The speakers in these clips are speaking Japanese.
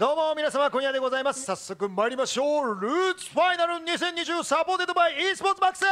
どうも皆様、今夜でございます。早速参りましょう。ルーツファイナル2020サポーテッドバイ e スポーツマックス。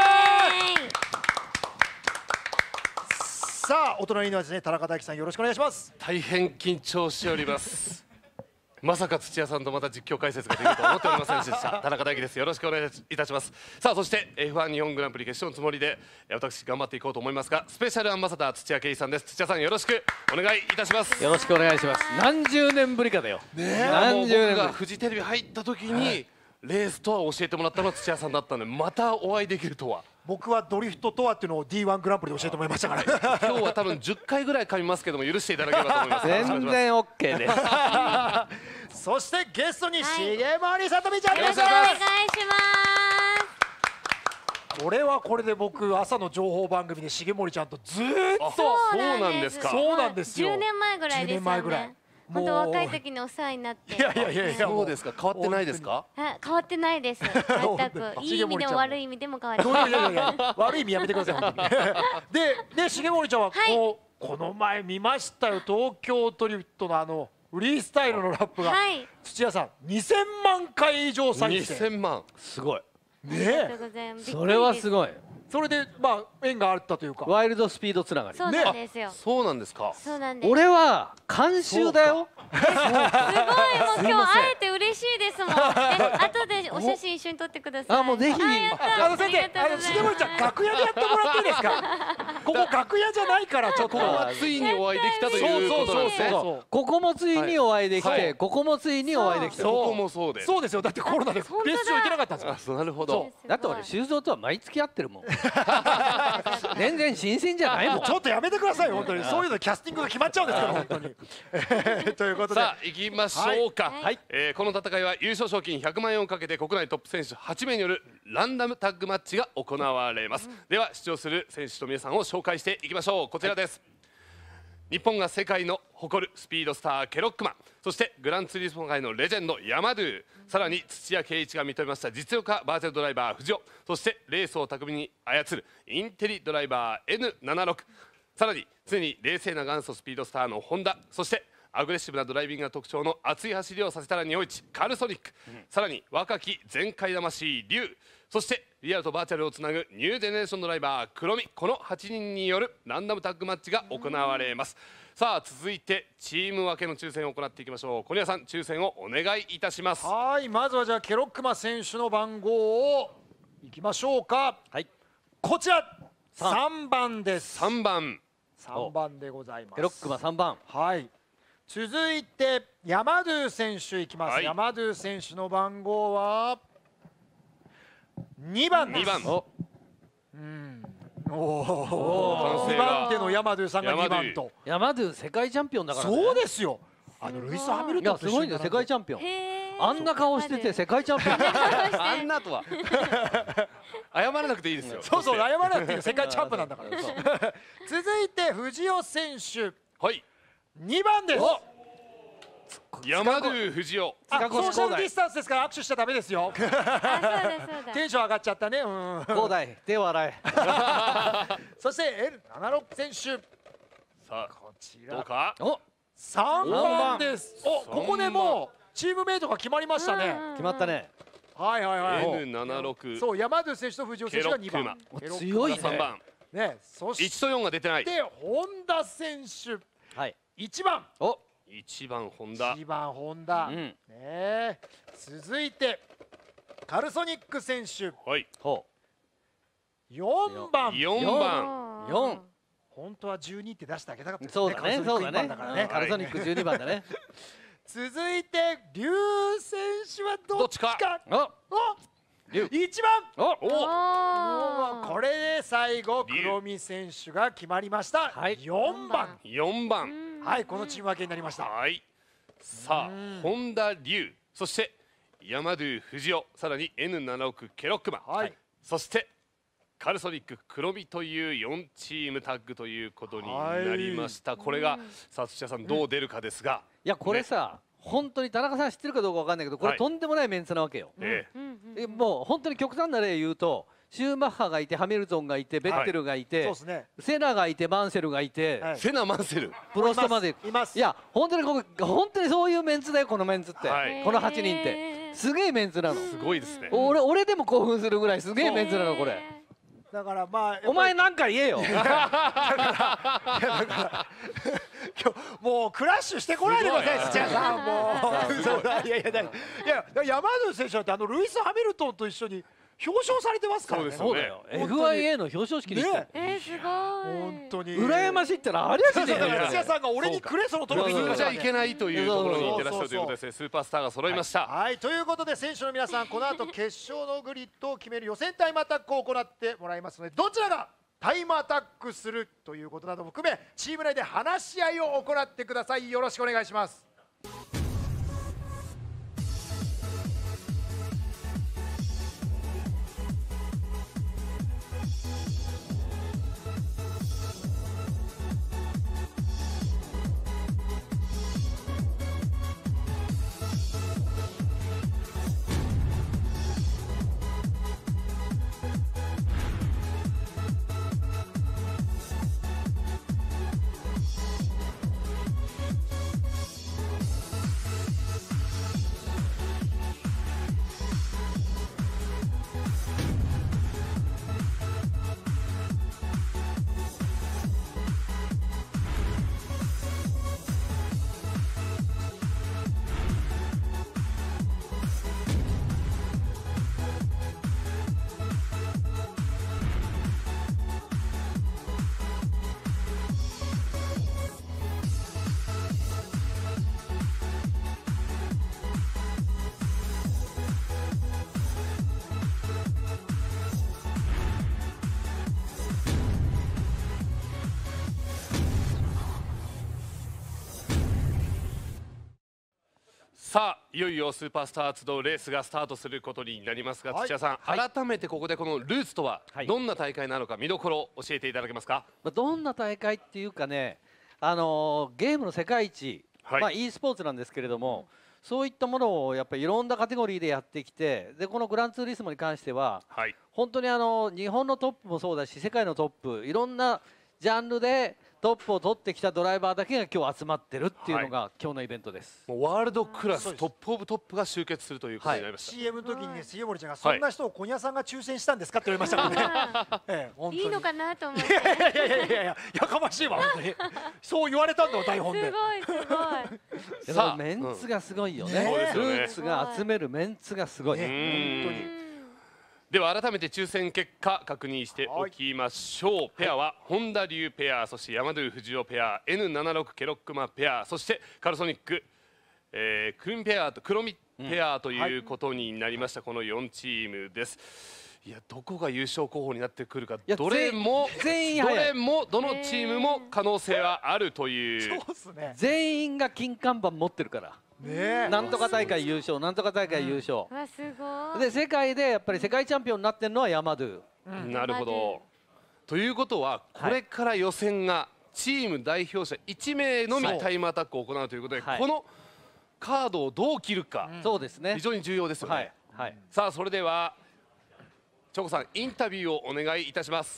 さあ、お隣にはですね、田中大樹さん、よろしくお願いします。 大変緊張しておりますまさか土屋さんとまた実況解説ができると思っておりませんでした田中大樹です。よろしくお願いいたします。さあ、そして F1 日本グランプリ決勝のつもりで私頑張っていこうと思いますが、スペシャルアンバサダー土屋圭一さんです。土屋さん、よろしくお願いいたします。 よろしくお願いします。何十年ぶりかだよ。 何十年僕がフジテレビ入った時に、レースとは教えてもらったのは土屋さんだったので、またお会いできるとは。 僕はドリフトとはっていうのを D1 グランプリで教えてもらいましたから、 今日は多分10回ぐらい噛みますけども、許していただければと思います。 全然 OK です。 そしてゲストに重森さとみちゃんです。 よろしくお願いします。 これはこれで僕、朝の情報番組で重森ちゃんとずーっと。 そうなんですか。 そうなんですよ。 10年前ぐらいですよね。 10年前ぐらい。 本当若い時にお世話になって。 いやそうですか。変わってないですか。 変わってないです。全くいい意味でも悪い意味でも変わってない。 いや悪い意味やめてください本当に。で重森ちゃんはこの前見ましたよ、東京ドリフトのフリースタイルのラップが、土屋さん2000万回以上再生。 2000万、 すごいね。 それはすごい。 それで縁があったというか、 ワイルドスピードつながり。 そうなんですよ。 そうなんですか。 そうなんです。 俺は監修だよ。 すごい、もう今日会えて嬉しいですもん。後でお写真一緒に撮ってください。 あ、もうぜひ。 先生、重森ちゃん楽屋でやってもらっていいですか。ここ楽屋じゃないからちょっと。 ここはついにお会いできたということなんですね。 ここもついにお会いできて、ここもついにお会いできた。 ここもそうで。 そうですよ。だってコロナでレース場行けなかったんですよ。 なるほど。 だって俺修造とは毎月会ってるもん。全然新鮮じゃないもん。 ちょっとやめてください本当に。そういうのキャスティングが決まっちゃうんですから本当に。ということで、 さあ行きましょうか。この戦いは優勝賞金100万円をかけて国内トップ選手8名によるランダムタッグマッチが行われます。では出場する選手と皆さんを紹介していきましょう。こちらです。日本が世界の誇るスピードスターケロックマン、そしてグランツーリスモ界のレジェンドヤマドゥ、さらに土屋圭一が認めました実力派バーチャルドライバー藤尾、そしてレースを巧みに操るインテリドライバー N76、さらに常に冷静な元祖スピードスターのホンダ、そしてアグレッシブなドライビングが特徴の熱い走りをさせたら日本一カルソニック、さらに若き全開魂龍、そしてリアルとバーチャルをつなぐニュージェネレーションドライバー黒見、この8人によるランダムタッグマッチが行われます。さあ続いてチーム分けの抽選を行っていきましょう。小宮さん、抽選をお願いいたします。 はい、まずはじゃあケロックマ選手の番号をいきましょうか。はい、こちら3番です。 3 番でございます。 ケロックマ3番。 はい、続いてヤマドゥ選手いきます。ヤマドゥ選手の番号は2番です。2番手のヤマドゥさんが2番と。 ヤマドゥ世界チャンピオンだからね。 そうですよ。ルイス・ハミルトンすごいね、世界チャンピオン。あんな顔してて世界チャンピオン。 あんなとは謝らなくていいですよ。 そうそう、謝らなくていいよ、世界チャンピオンなんだから。続いて藤尾選手、はい2番です。 ヤマドゥ藤尾。 ソーシャルディスタンスですから握手しちゃダメですよ。テンション上がっちゃったね。 広大手を洗え。 そして L76 選手、 さあこちらどうか。 3番です。ここでもうチームメイトが決まりましたね。 決まったね。 はいはいはい。 N76、 そう、ヤマドゥ選手と藤尾選手が2番。 強いね。 3番ね。そし 1と4が出てない。 て本田選手、 はい 1番。 1番ホンダ。 1番ホンダ。ね。続いてカルソニック選手、 はい 4番。 4。 本当は12って出してあげたかったですね。 そうだね、そうだね。カルソニック12番だね。 続いて龍選手はどっちか。1番。これで最後黒見選手が決まりました。4番。はい、このチーム分けになりました。 はい。さあ本田龍、そしてヤマドゥ藤尾、さらに N76 ケロックマン、そしてカルソニック黒見という4チームタッグということになりました。これがさあ土屋さんどう出るかですが、 いやこれさ本当に田中さん知ってるかどうかわかんないけど、これとんでもないメンツなわけよ。もう本当に極端な例言うとシューマッハがいてハミルトンがいてベッテルがいて、セナがいてマンセルがいて、 セナマンセルプロストまでいや本当にそういうメンツだよこのメンツって、この8人ってすげえメンツなの。 すごいですね。 俺でも興奮するぐらいすげえメンツなのこれ。 だからまあお前なんか言えよ。 だから今日もうクラッシュしてこないでください土屋さんもう。いや山口選手だってルイス・ハミルトンと一緒に表彰されてますからね。 そうだよ。FIA の表彰式に行って。 すごい。 本当に。 羨ましいってのはありゃしねえよ。 土屋さんが俺にくれそのトロフィー言っちゃいけないというところに行ってらっしゃるということですね。スーパースターが揃いました。 はい、ということで選手の皆さんこの後決勝のグリッドを決める予選タイムアタックを行ってもらいますので、どちらがタイムアタックするということなども含めチーム内で話し合いを行ってください。よろしくお願いします。 さあいよいよスーパースター集うレースがスタートすることになりますが、土屋さん、改めてここでこのルーツとはどんな大会なのか、見どころを教えていただけますか。 どんな大会っていうかね、ゲームの世界一、e スポーツなんですけれども、そういったものをやっぱりいろんなカテゴリーでやってきて、でこのグランツーリスモに関しては、本当に日本のトップもそうだし世界のトップいろんなジャンルでトップを取ってきたドライバーだけが今日集まってるっていうのが今日のイベントです。 もうワールドクラストップオブトップが集結するということになりました。 CM の時にね、重森ちゃんがそんな人を小屋さんが抽選したんですかって言われましたからね。 いいのかなと思って。 いやかましいわ本当に。そう言われたんだよ台本で。 すごい。さあメンツがすごいよね。ルーツが集めるメンツがすごい。本当に。 では改めて抽選結果確認しておきましょう。ペアは本田龍ペア、そして山田藤尾ペア、 N76 ケロックマペア、そしてカルソニック、クルミペアと黒ミペアということになりました。この4チームです。いや、どこが優勝候補になってくるか、どれもどのチームも可能性はあるという。 全員が金看板持ってるから。なんとか大会優勝、なんとか大会優勝。で世界でやっぱり世界チャンピオンになってるのはヤマドゥ。 なるほど。ということはこれから予選がチーム代表者1名のみタイムアタックを行うということで、このカードをどう切るか、 そうですね、 非常に重要ですよね。さあそれではチョコさん、インタビューをお願いいたします。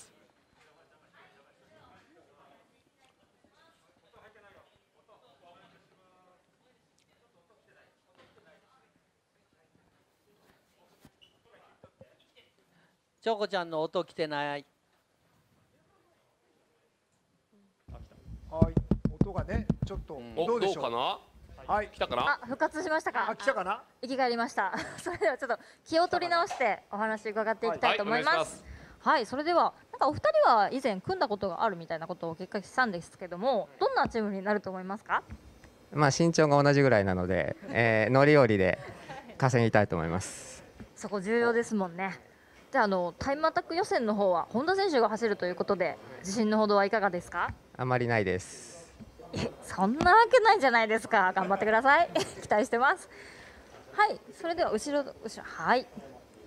チョコちゃんの音来てない。 はい、音がね、ちょっとどうでしょうかな。 はい、来たかな。 復活しましたか。 来たかな。 生き返りました。それではちょっと気を取り直してお話伺っていきたいと思います。はい、それではなんかお二人は以前組んだことがあるみたいなことをお聞かせしたんですけども、どんなチームになると思いますか。 まあ身長が同じぐらいなので、乗り降りで稼ぎたいと思います。 そこ重要ですもんね。でタイムアタック予選の方は本田選手が走るということで、自信のほどはいかがですか。 あまりないです。 そんなわけないじゃないですか。頑張ってください。期待してます。はい、それでは後ろ、はい。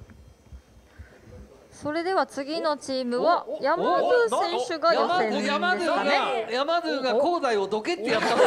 それでは次のチームは山田選手が予選ですかね。 山田が高台をどけってやった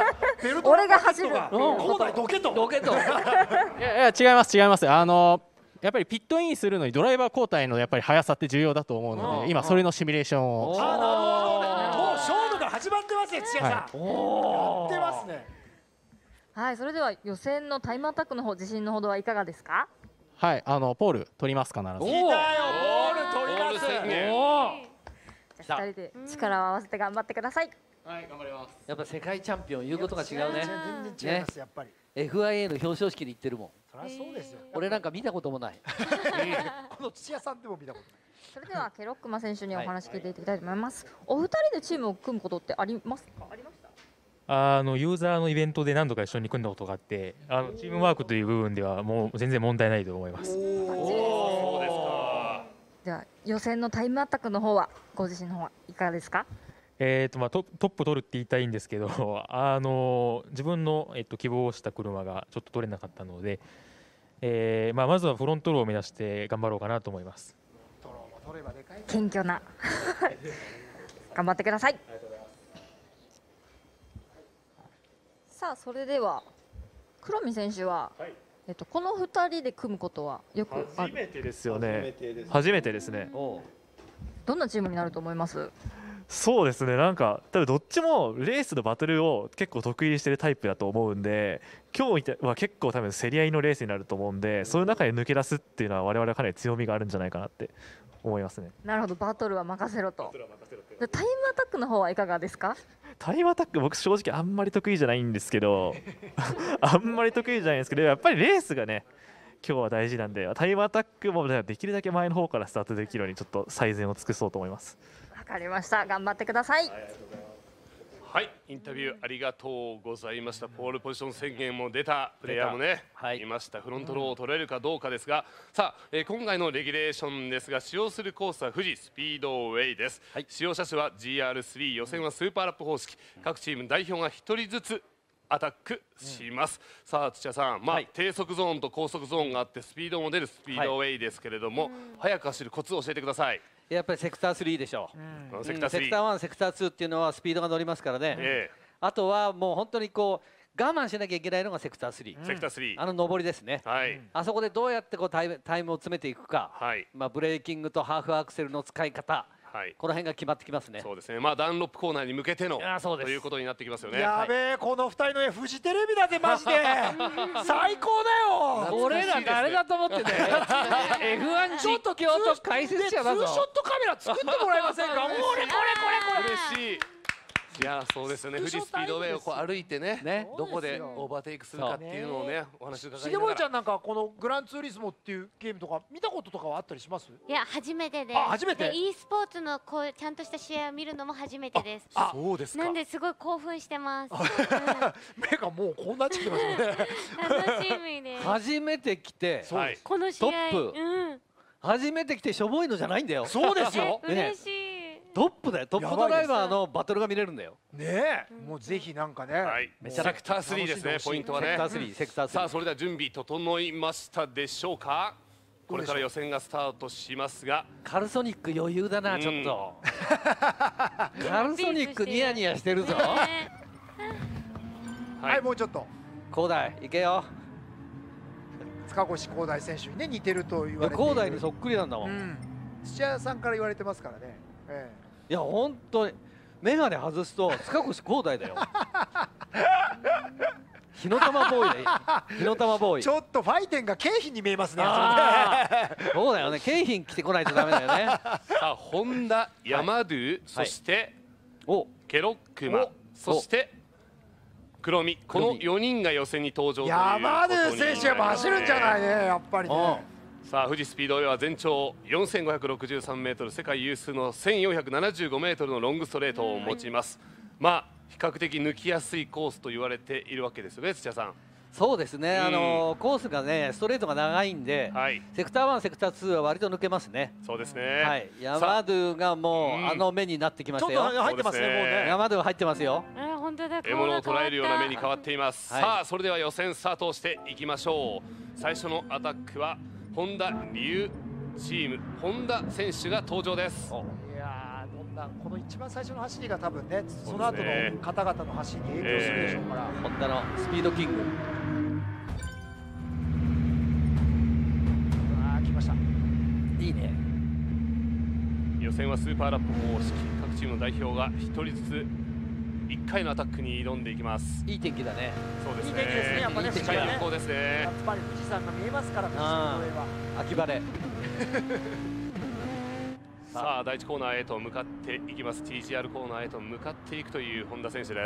の。 俺が走る。 高台どけと。 いや違います。 やっぱりピットインするのにドライバー交代のやっぱり速さって重要だと思うので、今それのシミュレーションを。 なるほど。もう勝負が始まってますね、土屋さん。やってますね。 はい、それでは予選のタイムアタックの方、自信のほどはいかがですか？ はい、ポール取ります必ず。 来たよ、ボール取ります。 じゃあ2人で力を合わせて頑張ってください。 はい、頑張ります。 やっぱ世界チャンピオン言うことが違うね。 全然違います、やっぱり。 FIA の表彰式で言ってるもん。 そりゃそうですよ。 俺なんか見たこともない。 この土屋さんでも見たことない。 それではケロックマ選手にお話聞いていきたいと思います。お二人でチームを組むことってありますか？ありました？ ユーザーのイベントで何度か一緒に組んだことがあって、チームワークという部分ではもう全然問題ないと思います。 そうですか。 では予選のタイムアタックの方はご自身の方はいかがですか？ トップ取るって言いたいんですけど、自分の、希望した車がちょっと取れなかったので、まずはフロントローを目指して頑張ろうかなと思います。 謙虚な頑張ってください。さあそれでは黒見選手は、この2人で組むことはよくある？ 初めてですよね。初めてですね。 どんなチームになると思います？ そうですね、なんか多分どっちもレースのバトルを結構得意にしてるタイプだと思うんで、今日は結構多分競り合いのレースになると思うんで、そういう中で抜け出すっていうのは我々はかなり強みがあるんじゃないかなって思いますね。 なるほど、バトルは任せろと。でタイムアタックの方はいかがですか？ タイムアタック僕正直あんまり得意じゃないんですけどあんまり得意じゃないんですけど、やっぱりレースがね今日は大事なんで、タイムアタックもできるだけ前の方からスタートできるようにちょっと最善を尽くそうと思います。 わかりました、頑張ってください。 はい、インタビューありがとうございました。ポールポジション宣言も出たプレイヤーもね、いました。フロントローを取れるかどうかですが、さあ、今回のレギュレーションですが、使用するコースは富士スピードウェイです。使用車種は GR3、予選はスーパーラップ方式、各チーム代表が1人ずつアタックします。さあ土屋さん、低速ゾーンと高速ゾーンがあってスピードも出るスピードウェイですけれども、速く走るコツを教えてください。 やっぱりセクター3でしょう。セクター1、セクター2っていうのはスピードが乗りますからね。あとはもう本当にこう我慢しなきゃいけないのがセクター3。 セクター3。 上りですね。あそこでどうやってこうタイムを詰めていくか。ブレーキングとハーフアクセルの使い方。この辺が決まってきますね。 そうですね。ダンロップコーナーに向けてのということになってきますよね。 やべえ、この2人の絵フジテレビだぜマジで最高だよ。 俺ら誰だと思ってねF1 実況と解説者だぞ。 ツーショットカメラ作ってもらえませんか？これ嬉しい。いやそうですよね。富士スピードウェイをこう歩いてね、どこでオーバーテイクするかっていうのをね、お話伺いながら。 重森ちゃんなんかこのグランツーリスモっていうゲームとか見たこととかはあったりします？ いや初めてです。 初めて。 e スポーツのこうちゃんとした試合を見るのも初めてです。 そうですか。 なんですごい興奮してます。 目がもうこうなっちゃってますよね。 楽しみです。 初めて来てこの試合、 初めて来てしょぼいのじゃないんだよ。 そうですよ。 嬉しい。 トップだよ。トップドライバーのバトルが見れるんだよ。 ねえ、もうぜひなんかね。 セクター3ですね。ポイントはね。 セクター3、セクター3。 さあそれでは準備整いましたでしょうか。これから予選がスタートしますが、 カルソニック余裕だなちょっと。カルソニックニヤニヤしてるぞ。 はい、もうちょっと。 広大行けよ。 塚越広大選手にね似てると言われて。 広大にそっくりなんだもん。 土屋さんから言われてますからね。 いや本当に眼鏡外すと塚越広大だよ。火の玉ボーイだよ。火の玉ボーイ。 ちょっとファイテンが景品に見えますね。 そうだよね。景品着てこないとダメだよね。 さあホンダ、ヤマドゥ、そしてケロックマ、そして黒見、この4人が予選に登場ということになります。 ヤマドゥ選手やっぱ走るんじゃないね、やっぱりね。 さあ富士スピードウェイは全長4563メートル、世界有数の1475メートルのロングストレートを持ちます。比較的抜きやすいコースと言われているわけですよね、土屋さん。 そうですね。コースがねストレートが長いんで、セクター1、セクター2は割と抜けますね。 そうですね。 はい。ヤマドゥがもう目になってきましたよ。 ちょっと入ってますね、もうね。 ヤマドゥ入ってますよ。 本当だ。 獲物を捉えるような目に変わっています。さあそれでは予選スタートをしていきましょう。最初のアタックはホンダリュウチーム、ホンダ選手が登場です。 いやー、どんなこの一番最初の走りが多分ね、その後の方々の走りに影響するでしょうから。 ホンダのスピードキング。 予選はスーパーラップ方式、各チームの代表が1人ずつ1回のアタックに挑んでいきます。 いい天気だね。 そうですね。 いい天気ですね。やっぱね、 近い天候ですね。 やっぱり富士山が見えますから、富士山の上は秋晴れ。 さあ第1コーナーへと向かっていきます。 TGR コーナーへと向かっていくという本田選手です。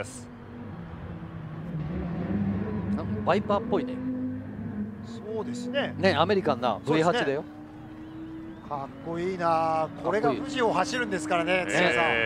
ワイパーっぽいね。 そうですね。 ね、アメリカンな V8 だよ。 かっこいいな。これが富士を走るんですからね、土屋さん。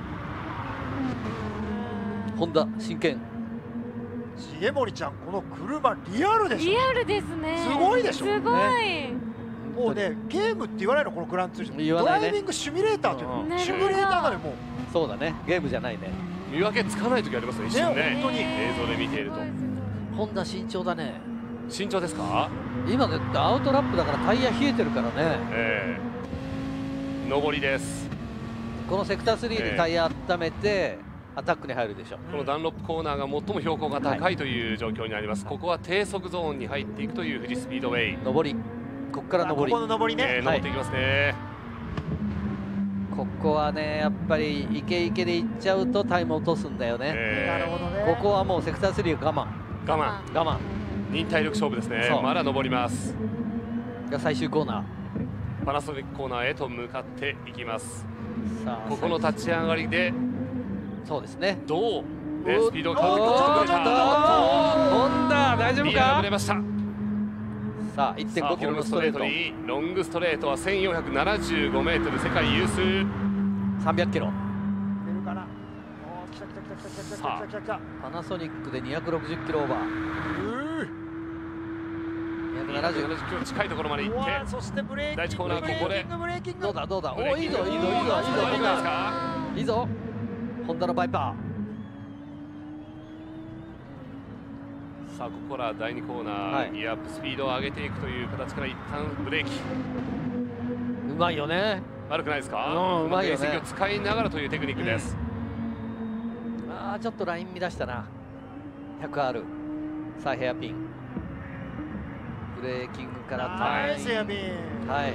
ホンダ真剣。 重森ちゃん、この車リアルでしょ。 リアルですね。 すごいでしょ。 すごい。 もうね、ゲームって言わないの、このグランツーリスモ。 言わないね。 ドライビングシミュレーターというの。シミュレーターなのよ、もう。 そうだね。ゲームじゃないね。 見分けつかない時ありますね、一瞬ね。 本当に映像で見ていると。 ホンダ慎重だね。 慎重ですか？ 今ね、アウトラップだからタイヤ冷えてるからね。 上りです。 このセクター3でタイヤ温めてアタックに入るでしょ。 このダンロップコーナーが最も標高が高いという状況になります。ここは低速ゾーンに入っていくという富士スピードウェイ。 上り。ここから上り。 ここの上りね。 上っていきますね。 ここはね、やっぱりイケイケでいっちゃうとタイム落とすんだよね。 なるほどね。 ここはもうセクター3が我慢。 忍耐力勝負ですね。まだ上ります。 が最終コーナー。パナソニックコーナーへと向かっていきます。 さあここの立ち上がりで。 そうですね。 どう。スピードを変わってホンダ大丈夫か。 リアがぶれました。 さあ 1.5 キロのストレートにロングストレートは1475メートル、世界有数。 300キロ。 出るかな。来た来た来た来た来た来た来た。 パナソニックで260キロオーバー。 270キロ近いところまで行って、 そしてブレーキング。 第1コーナーここでどうだどうだ。おおいいぞいいぞいいぞいいぞ。ホンダのバイパー。 さあここから第2コーナー、ギアアップスピードを上げていくという形から一旦ブレーキ。 うまいよね。 悪くないですか？うまいよね。を使いながらというテクニックです。 ああちょっとライン乱したな。100R。さあヘアピン。ブレーキングからナイスヘアピン。 はい。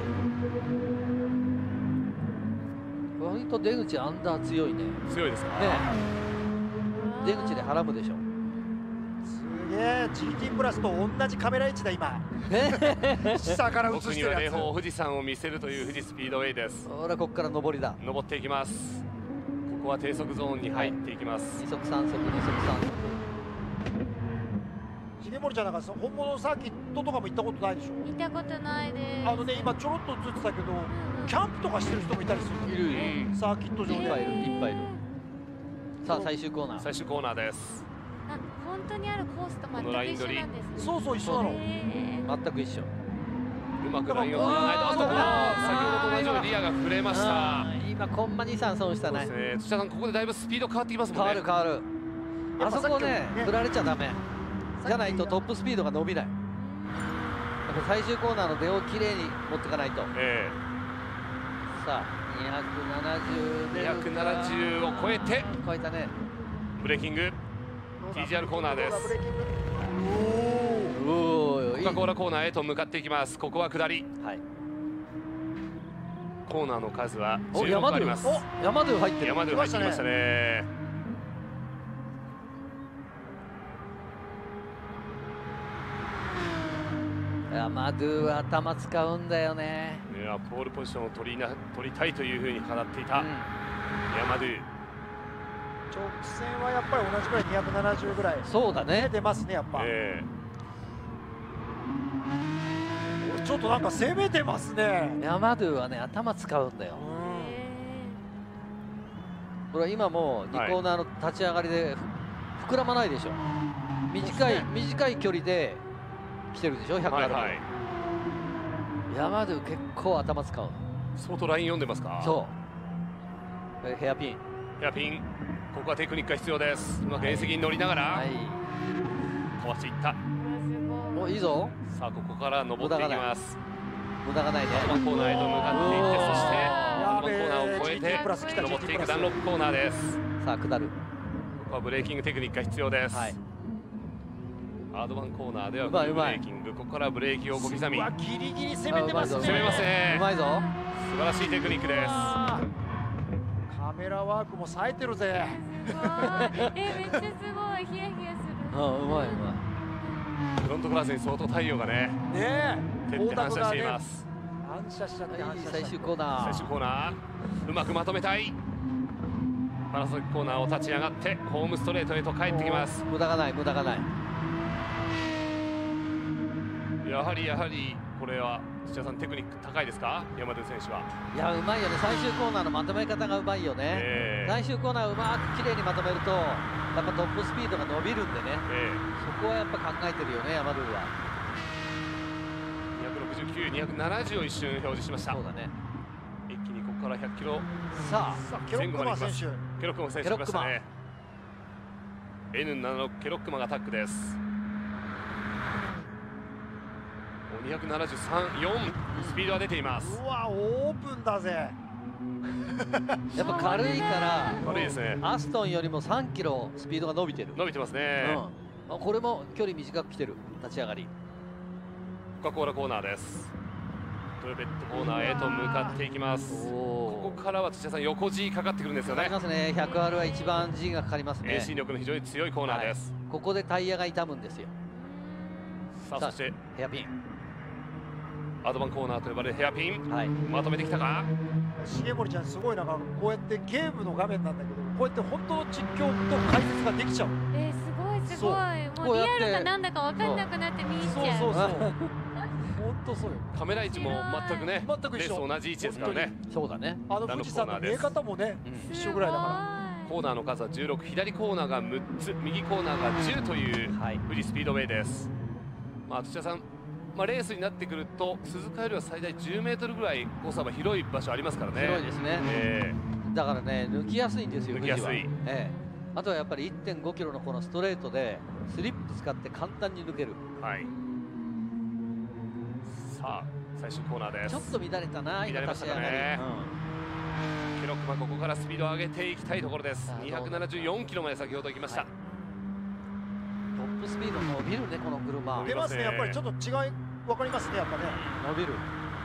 割と出口アンダー強いね。 強いですか？ ね。出口ではむでしょ。 すげえ、GT プラスと同じカメラ位置だ今。下から映してるやつ。 奥には霊峰富士山を見せるという富士スピードウェイです。 ほらここから上りだ。 上っていきます。ここは低速ゾーンに入っていきます。 2速3速2速3速。 重森ちゃんなんか本物のサーキットとかも行ったことないでしょ？ 行ったことないです。 今ちょろっと映ってたけど、キャンプとかしてる人もいたりする。 いる。 サーキット上で。 いっぱいいるいっぱいいる。さあ最終コーナー。 最終コーナーです。 本当にあるコースと全く一緒なんですね。 そうそう一緒なの。 全く一緒。 うまくラインを取らないと、あと先ほどと同じようにリアが触れました。 今コンマ2、3損したね。 土屋さんここでだいぶスピード変わってきますもんね。 変わる。あそこね振られちゃダメ。じゃないとトップスピードが伸びない。最終コーナーの出をきれいに持っていかないと。さあ 270を超えて。 超えたね。 ブレーキング。TGR コーナーです。コカ・コーラコーナーへと向かっていきます。ここは下り。コーナーの数は16あります。 ヤマドゥ入ってる。 ヤマドゥ入ってきましたね。 ヤマドゥは頭使うんだよね。 ポールポジションを取りたいというふうに語っていたヤマドゥ。 直線はやっぱり同じぐらい270ぐらい。 そうだね。 出ますねやっぱ。ちょっとなんか攻めてますね。 ヤマドゥはね頭使うんだよ。これは今も2コーナーの立ち上がりで膨らまないでしょ。短い距離で来てるでしょ100ある。ヤマドゥ結構頭使う。 相当ライン読んでますか？ そう。ヘアピン。 ここはテクニックが必要です。うまく縁石に乗りながらかわしていった。 おいいぞ。 さあここから登っていきます。 無駄がないね。 コーナーへと向かっていって、そしてコーナーを越えて登っていくダンロップコーナーです。 さあ下る。 ここはブレーキングテクニックが必要です。ハードワンコーナーではブレーキング、ここからブレーキを小刻み。 ギリギリ攻めてますね。 攻めますね。 うまいぞ。 素晴らしいテクニックです。 メラワークも冴えてるぜ。 すごい。めっちゃすごい。ヒヤヒヤする。 うまいうまい。 フロントガラスに相当太陽がねねえ、 照って反射しています。 反射しちゃって反射しちゃって。 最終コーナー。 最終コーナーうまくまとめたい。パナソニックコーナーを立ち上がってホームストレートへと帰ってきます。 無駄がない無駄がない。 やはりこれは土屋さんテクニック高いですか、山田選手は。 いやうまいよね、最終コーナーのまとめ方がうまいよね、最終コーナーをうまく綺麗にまとめるとやっぱトップスピードが伸びるんでね、そこはやっぱ考えてるよね山ルーは。 269、270を一瞬表示しました。 そうだね。 一気にここから100キロさあケロックマン選手、 ケロックマン選手来ましたね。N76 ケロックマンがタックです。273、4スピードが出ています。 うわオープンだぜ。 やっぱ軽いから軽いですね。 アストンよりも3キロスピードが伸びてる。 伸びてますね、 これも距離短く来てる。立ち上がりコカ・コーラコーナーです。トヨペットコーナーへと向かっていきます。ここからは土屋さん横 G かかってくるんですよね。 かかりますね。100R は一番 G がかかりますね。 遠心力の非常に強いコーナーです、 ここでタイヤが傷むんですよ。 さあそしてヘアピンアドバンコーナーと呼ばれるヘアピン、まとめてきたか。 重森ちゃんすごいなんかこうやってゲームの画面なんだけどこうやって本当の実況と解説ができちゃう。 すごいもうリアルかなんだか分かんなくなって見入っちゃう。 そう本当そうよ。 カメラ位置も全くね、 全く一緒。 レース同じ位置ですからね。 そうだね。 富士山の見え方もね一緒ぐらいだから。 コーナーの数は16、左コーナーが6つ、右コーナーが10という富士スピードウェイです。土屋さん、レースになってくると鈴鹿よりは最大10メートルぐらいコース幅広い場所ありますからね。 広いですね、だからね抜きやすいんですよ。 抜きやすい、 あとはやっぱり 1.5 キロのこのストレートでスリップ使って簡単に抜ける。 さあ最終コーナーです。 ちょっと乱れたな。 乱れましたかね、ケロックマンここからスピードを上げていきたいところです。274キロまで先ほど行きました。 トップスピード伸びるねこの車。 出ますね。やっぱりちょっと違い分かりますね。やっぱね伸びる。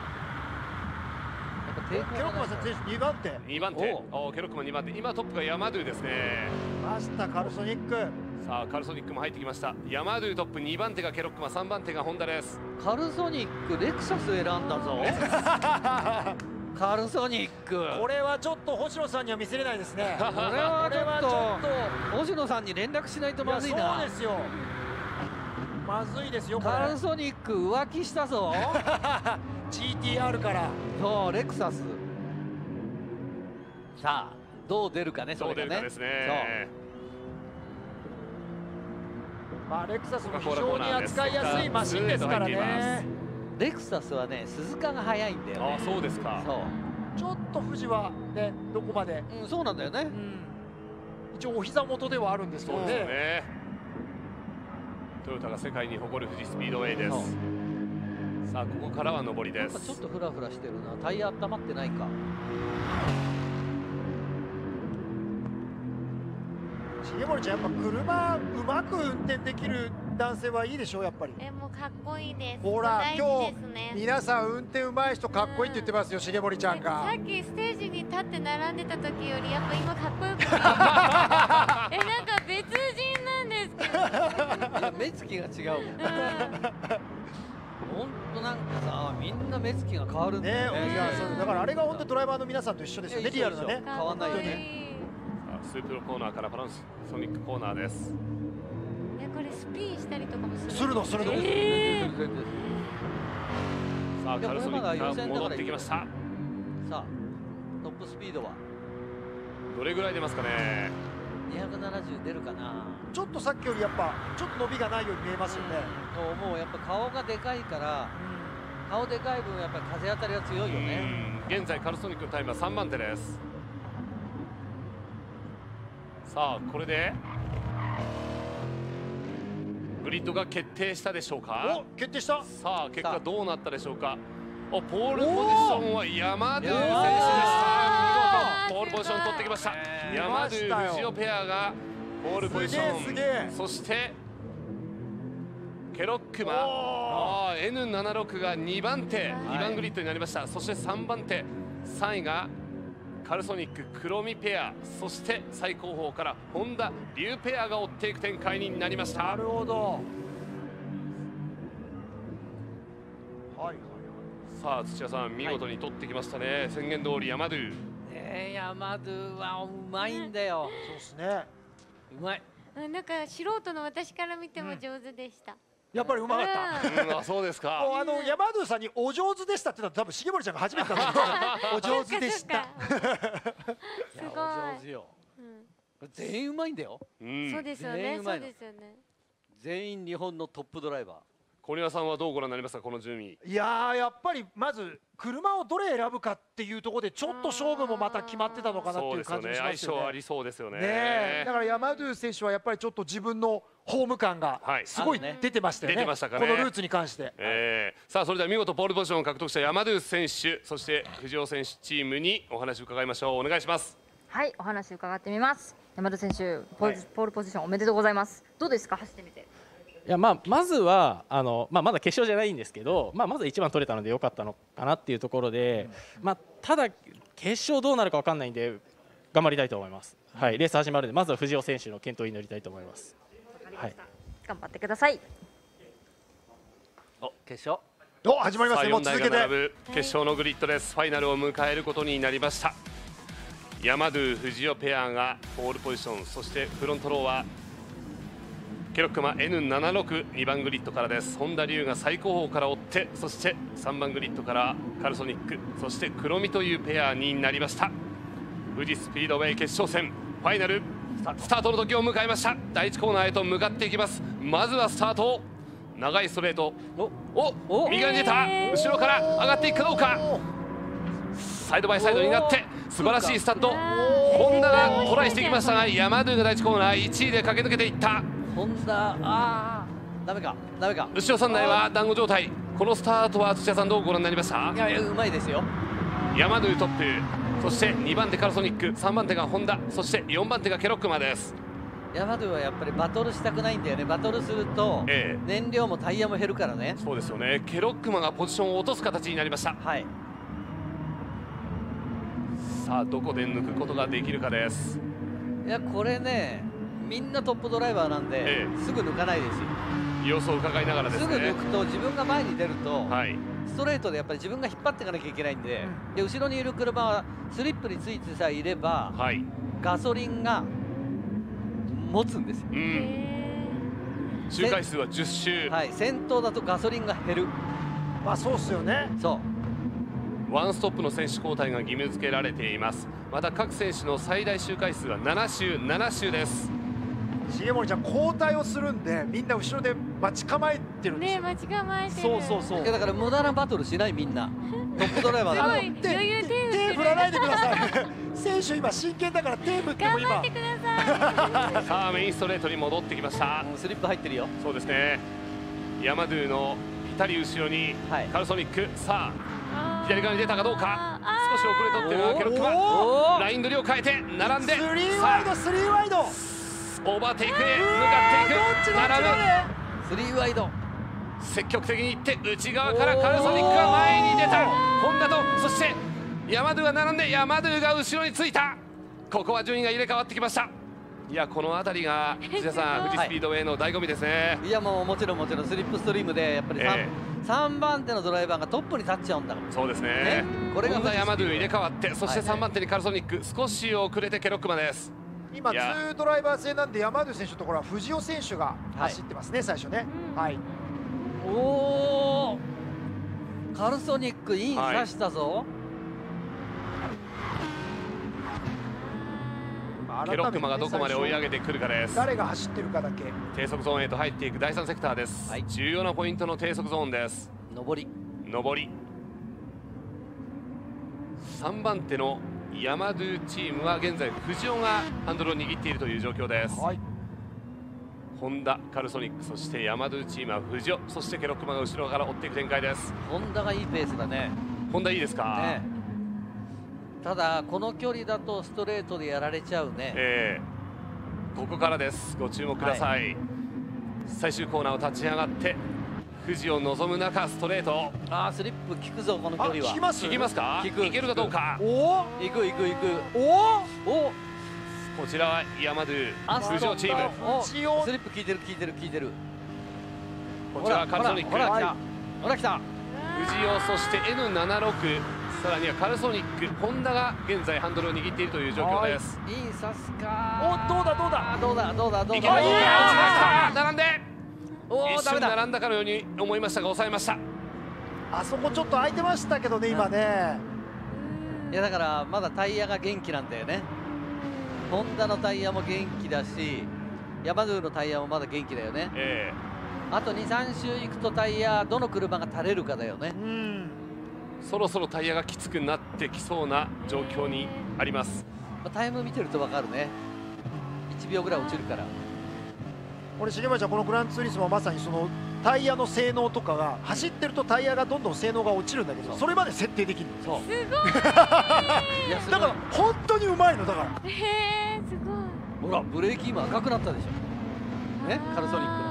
ケロックマン選手2番手。 ケロックマン2番手。今トップがヤマドゥですね。 ましたカルソニック。 さあカルソニックも入ってきました。ヤマドゥトップ、2番手がケロックマン、3番手がホンダです。 カルソニックレクサス選んだぞ。カルソニック、 これはちょっと星野さんには見せれないですね。 これはちょっと星野さんに連絡しないとまずいな。 そうですよ、まずいですよ。 カルソニック浮気したぞ。 GTR からそうレクサス。さあどう出るかね。 どう出るかですね。 レクサスも非常に扱いやすいマシンですからね。 レクサスはね鈴鹿が速いんだよね。 そうですか。 ちょっと富士はねどこまで、 そうなんだよね、 一応お膝元ではあるんですけどね。 トヨタが世界に誇る富士スピードウェイです。さあここからは上りです。 ちょっとフラフラしてるな。タイヤ温まってないか。 重森ちゃんやっぱ車うまく運転できる男性はいいでしょ。やっぱりもうかっこいいです。 ほら今日皆さん運転うまい人かっこいいって言ってますよ、重森ちゃんが。 さっきステージに立って並んでた時よりやっぱ今かっこよくてなんか別人なんですけど目つきが違うもん。本当なんかさみんな目つきが変わるんだよね。 だからあれが本当ドライバーの皆さんと一緒ですよね。リアルなね。 変わんないよね。 スープロコーナーからパナソニックコーナーです。 いやこれスピンしたりとかもする。 するの。さあカルソニックが戻ってきました。さあトップスピードはどれぐらい出ますかね。 270出るかな。 ちょっとさっきよりやっぱちょっと伸びがないように見えますよね。 もうやっぱ顔がでかいから顔でかい分やっぱり風当たりが強いよね。 現在カルソニックのタイムは3番手です。さあこれでグリッドが決定したでしょうか。 決定した。 さあ結果どうなったでしょうか。ポールポジションは山ドゥ選手でした。見事ポールポジション取ってきました。山ドゥ・藤尾ペアがポールポジション。そしてケロックマンN76 が2番手、2番グリッドになりました。そして3番手、3位がカルソニック黒見ペア、そして最後方から本田龍ペアが追っていく展開になりました。 なるほど。はいはい。 さあ土屋さん、見事に取ってきましたね、宣言通りヤマドゥ。 ヤマドゥはうまいんだよ。 そうですね。 うまい。 なんか素人の私から見ても上手でした。 やっぱりうまかった。 あ、そうですか。 ヤマドゥさんにお上手でしたって言ったら多分重森ちゃんが初めてだと思う。お上手でした。 すごい。 上手よ。全員うまいんだよ。 そうですよね。そうですよね。 全員日本のトップドライバー。 小庭さんはどうご覧になりますか、この順位。 いややっぱりまず車をどれ選ぶかっていうところでちょっと勝負もまた決まってたのかなっていう感じもしますよね。 相性ありそうですよね。 だからヤマドゥ選手はやっぱりちょっと自分のホーム感がすごい出てましたよね。 出てましたかね。 このルーツに関して。 さあそれでは見事ポールポジションを獲得したヤマドゥ選手、そして藤尾選手チームにお話を伺いましょう。お願いします。 はい、お話伺ってみます。ヤマドゥ選手、ポールポジションおめでとうございます。どうですか、走ってみて。 いやまずはまだ決勝じゃないんですけど、まず1番取れたので良かったのかなっていうところで、ただ決勝どうなるか分かんないんで頑張りたいと思います。はい、レース始まるのでまずは藤尾選手の健闘に乗りたいと思います。はい、 頑張ってください。 決勝。 始まりますね。もう続けて決勝のグリッドです。ファイナルを迎えることになりました。ヤマドゥ藤尾ペアがポールポジション、そしてフロントローはケロックマ N762 番グリッドからです。本田龍が最後方から追って、そして3番グリッドからカルソニック、そして黒見というペアになりました。富士スピードウェイ決勝戦ファイナルスタートの時を迎えました。第1コーナーへと向かっていきます。まずはスタート、長いストレート、右側に出た、後ろから上がっていくかどうか、サイドバイサイドになって素晴らしいスタート。本田がトライしてきましたが、ヤマドゥが第1コーナー1位で駆け抜けていった。 本田、ダメか。 後ろ3台は団子状態。このスタートは土屋さんどうご覧になりました？ いやうまいですよ。 ヤマドゥトップ、そして2番手カルソニック、3番手がホンダ、そして4番手がケロックマです。 ヤマドゥはやっぱりバトルしたくないんだよね。バトルすると燃料もタイヤも減るからね。 そうですよね。ケロックマがポジションを落とす形になりました。 はい。 さあどこで抜くことができるかです。 いやこれね、みんなトップドライバーなんで、すぐ抜かないですよ。 様子を伺いながらですね。 すぐ抜くと自分が前に出ると、ストレートでやっぱり自分が引っ張っていかなきゃいけないんで、後ろにいる車はスリップについてさえいれば、ガソリンが持つんですよ。 周回数は10周。 先頭だとガソリンが減る。 そうっすよね。 ワンストップの選手交代が義務付けられています。また各選手の最大周回数は7周です。 重森ちゃん交代をするんで、みんな後ろで待ち構えてるんですよ。 待ち構えてる。 そう。 だから無駄なバトルしない、みんなトップドライバー余裕手振らないでください。選手今真剣だから手振っても今。 頑張ってください。 さあメインストレートに戻ってきました。 スリップ入ってるよ。 そうですね。ヤマドゥのぴったり後ろにカルソニック、さあ左側に出たかどうか。少し遅れとってるのはケロックマ。ライン取りを変えて並んで、 スリーワイドオーバーテイクへ向かっていく。並ぶスリーワイド、 積極的にいって内側からカルソニックが前に出た。ホンダとそしてヤマドゥが並んで、ヤマドゥが後ろについた。ここは順位が入れ替わってきました。いやこの辺りが藤田さん、富士スピードウェイの醍醐味ですね。 いやもちろんスリップストリームでやっぱり3番手のドライバーがトップに立っちゃうんだから。 そうですね。 これがホンダヤマドゥ入れ替わって、そして3番手にカルソニック、少し遅れてケロックマです。 今2ドライバー制なんで、ヤマドゥ選手のところは藤尾選手が走ってますね、最初ね。 カルソニックインさしたぞ。 ケロックマがどこまで追い上げてくるかです。 誰が走ってるかだけ。 低速ゾーンへと入っていく第3セクターです。重要なポイントの低速ゾーンです。 上り 3番手のヤマドゥチームは現在藤尾がハンドルを握っているという状況です。ホンダ、カルソニック、そしてヤマドゥチームは藤尾、そしてケロックマが後ろから追っていく展開です。 ホンダがいいペースだね。 ホンダいいですか、 ただこの距離だとストレートでやられちゃうね。 ここからです。ご注目ください。最終コーナーを立ち上がって藤を望む中ストレート。 スリップ効くぞこの距離は。 効きます。 効きますか。 効くいけるかどうか。 おお。 行く。 おおこちらは山ドゥ藤尾チーム。 スリップ効いてる。 こちらはカルソニック。 ほら来た。 藤尾、そして N76、さらにはカルソニック、ホンダが現在ハンドルを握っているという状況です。 インサスか。 お、どうだ。 いける。並んで一瞬ダメだ。 並んだかのように思いましたが抑えました。 あそこちょっと空いてましたけどね、今ね。 いやだからまだタイヤが元気なんだよね。ホンダのタイヤも元気だし、ヤマドゥのタイヤもまだ元気だよね。あと2、3周行くとタイヤどの車が垂れるかだよね。 そろそろタイヤがきつくなってきそうな状況にあります。 タイム見てると分かるね。1秒ぐらい落ちるから。 俺重森ちゃん、このグランツーリスモはまさにそのタイヤの性能とかが走ってるとタイヤがどんどん性能が落ちるんだけど、それまで設定できるんですよ。 すごいだから本当にうまいのだから。 へえ、すごい。 ほらブレーキ今赤くなったでしょね、カルソニックの。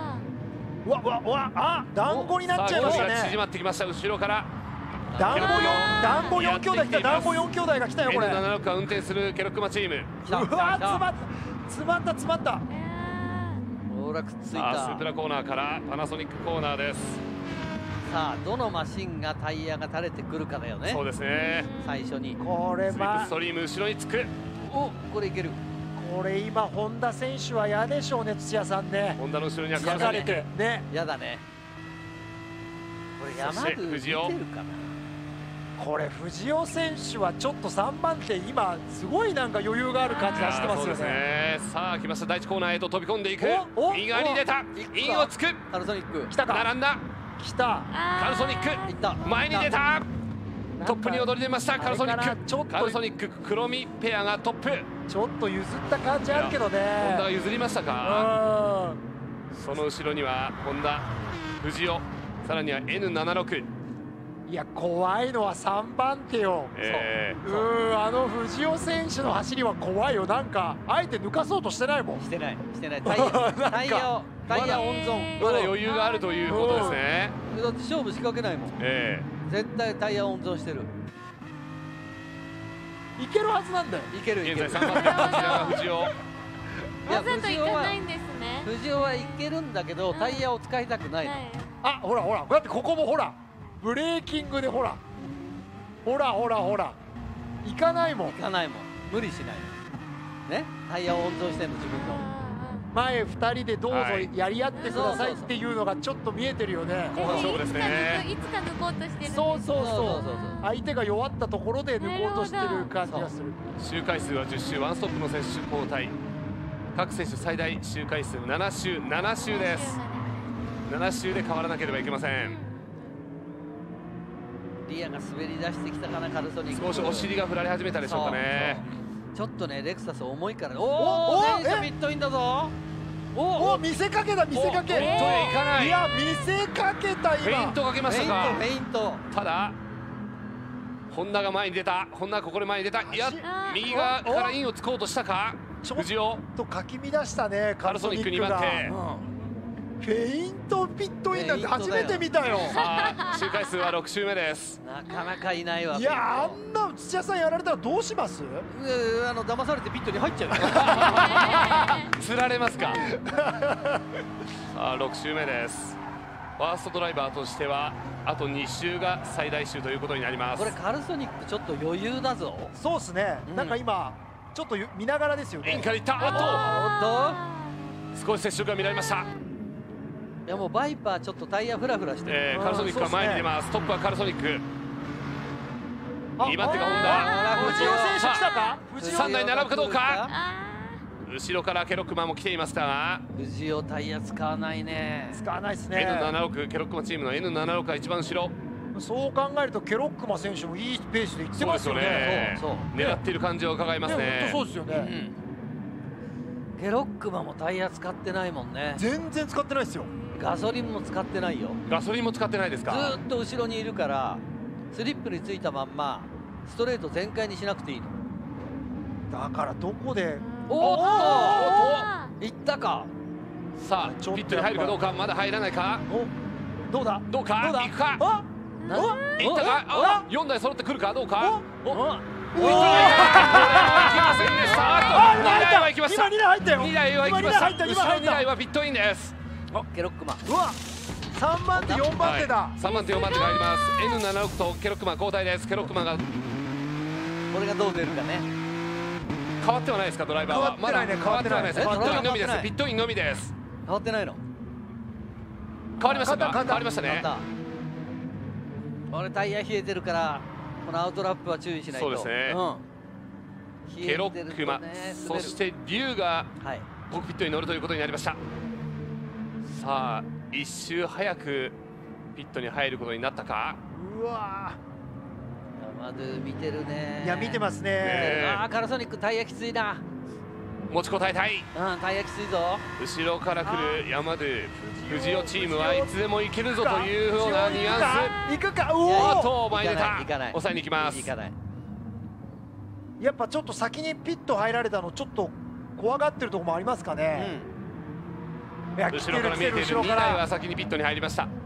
団子になっちゃいましたね。 縮まってきました。後ろから団子4兄弟来た。団子4兄弟が来たよこれ。 N76 が運転するケロックマチーム。 詰まった。 ほらくっついスた。 ープラコーナーからパナソニックコーナーです。 さあどのマシンがタイヤが垂れてくるかだよね。 そうですね。 最初にこれスリップストリーム後ろにつく。 これいける。 これ今本田選手は嫌でしょうね、土屋さんね。 本田の後ろにはカルソニックね。 やだね。これ山ドゥ見てるかな。 これ藤尾選手はちょっと3番手今すごいなんか余裕がある感じ出してますよね。 さあ来ました。第1コーナーへと飛び込んでいく。右側に出た。インをつく。 カルソニック来たか。 並んだ。 来た。 カルソニック前に出た。トップに躍り出ましたカルソニック。カルソニック黒身ペアがトップ。 ちょっと譲った感じあるけどね。 ホンダが譲りましたか。その後ろにはホンダ、藤尾、さらには N76。 いや怖いのは3番手よ。あの藤尾選手の走りは怖いよ。なんかあえて抜かそうとしてないもん。 してないタイヤ温存。 まだ余裕があるということですね。 だって勝負仕掛けないもん。絶対タイヤ温存してる。 いけるはずなんだよ。 いける。 現在3番手こちらが藤尾。 わざといかないんですね。 藤尾はいけるんだけどタイヤを使いたくないの。 ほらだってここもほらブレーキングでほら行かないもん。 無理しないね。タイヤを温存してんの自分の。 前2人でどうぞやり合ってくださいっていうのがちょっと見えてるよね。 後半勝負ですね。 いつか抜こうとしてる。 そう相手が弱ったところで抜こうとしてる感じがする。 周回数は10周、ワンストップの選手交代。各選手最大周回数7周です。7周で変わらなければいけません。 リアが滑り出してきたかな。カルソニック少しお尻が振られ始めたでしょうかね。 ちょっとねレクサス重いから。電車ピットインだぞ。 見せかけた。 ピットへ行かない。 いや見せかけた。今フェイントかけましたか。 フェイント。 ただホンダが前に出た。ホンダがここで前に出た。いや右側からインをつこうとしたか。藤尾ちょっとかき乱したね。 カルソニック2番手。 フェイントピットインなんて初めて見たよ。 さあ周回数は6周目です。 なかなかいないわ。 いやあんな土屋さんやられたらどうします？ 騙されてピットに入っちゃう。釣られますか。さあ6周目です。ファーストドライバーとしてはあと2周が最大周ということになります。 これカルソニックちょっと余裕だぞ。 そうですね。なんか今ちょっと見ながらですよね。 インからいった。少し接触が見られました。 いやもうバイパーちょっとタイヤフラフラしてる。 カルソニックが前に出ます。トップはカルソニック。2番手がホンダ。 藤尾選手来たか。 3台並ぶかどうか。後ろからケロックマンも来ていましたが、 藤尾タイヤ使わないね。 使わないですね。 N76 ケロックマンチームの N76 が一番後ろ。 そう考えるとケロックマン選手もいいペースでいってますよね。 狙っている感じを伺いますね。 そうですよね。 ケロックマンもタイヤ使ってないもんね。 全然使ってないですよ。 ガソリンも使ってないよ。 ガソリンも使ってないですか。 ずっと後ろにいるからスリップについたまんまストレート全開にしなくていいの。 だからどこでおっといったか。 さあピットに入るかどうか。まだ入らないか。 どうだどうかどうだ行くかあいったかあ4台揃ってくるかどうかおお行きませんでした2台は行きました今2台入ったよ 2台は行きました今後ろ2台はピットインですケロックマン。 うわ3番手4番手だ、 3番手4番手が入ります N76 とケロックマン交代ですケロックマンがこれがどう出るかね。 変わってはないですかドライバーは変わってないねまだ変わってはないです変ピッわってないトインのみですピットインのみです変わってないの。 変わりましたか変わった変わりましたね変わった。これタイヤ冷えてるからこのアウトラップは注意しないと。 そうですねうん。 ケロックマンそして龍がはい。 コックピットに乗るということになりましたさあ一周早くピットに入ることになったかうわまず見てるね。 いや見てますねああカルソニックタイヤきついな。 持ちこたえたいうんタイヤきついぞ。 後ろから来る山ドゥ藤尾チームはいつでもいけるぞというようなニュアンス行くかおおっおと前に出た行かない抑えに行きます行かない。 やっぱちょっと先にピット入られたのちょっと怖がってるところもありますかね、いや後ろから見えている2台は先にピットに入りました